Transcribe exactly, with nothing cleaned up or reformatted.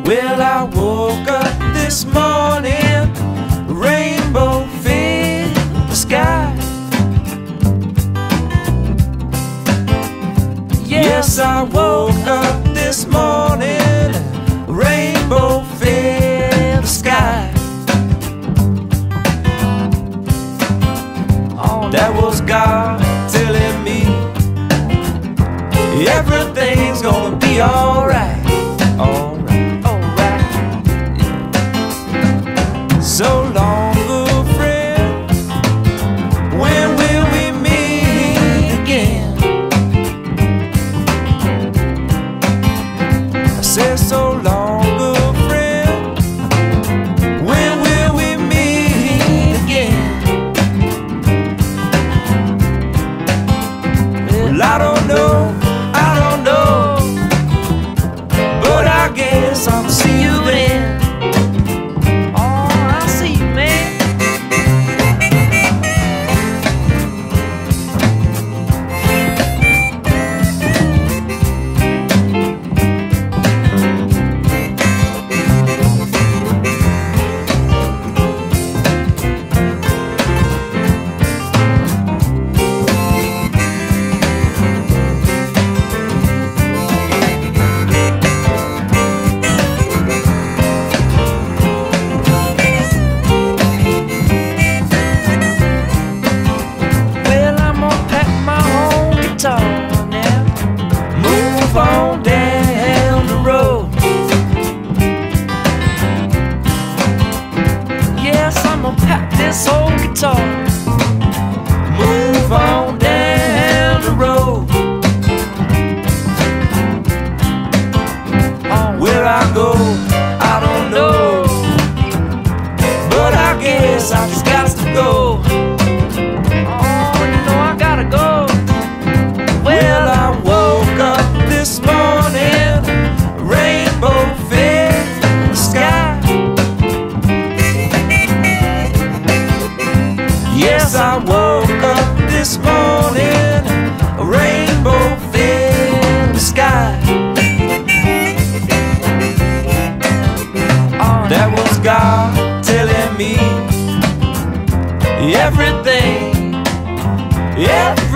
Well, I woke up this morning, rainbow filled the sky. Yes, I woke up this morning, rainbow filled the sky. That was God telling me everything's gonna be alright. Alright, alright. So long, good friend, when will we meet again? I said so long, good friend, when will we meet again? Well, I don't know, I don't know, but I guess I'll see you then. Oh, I'll see you, man. Move on down the road. Yes, I'm gonna pack this old guitar. Move on down the road. On where I go, I don't know, but I guess I just got to go. Oh, you know I gotta go. Well, I woke up this morning, rainbow filled the sky. Yes, I woke up this morning, rainbow filled the sky. That was God telling me everything, everything.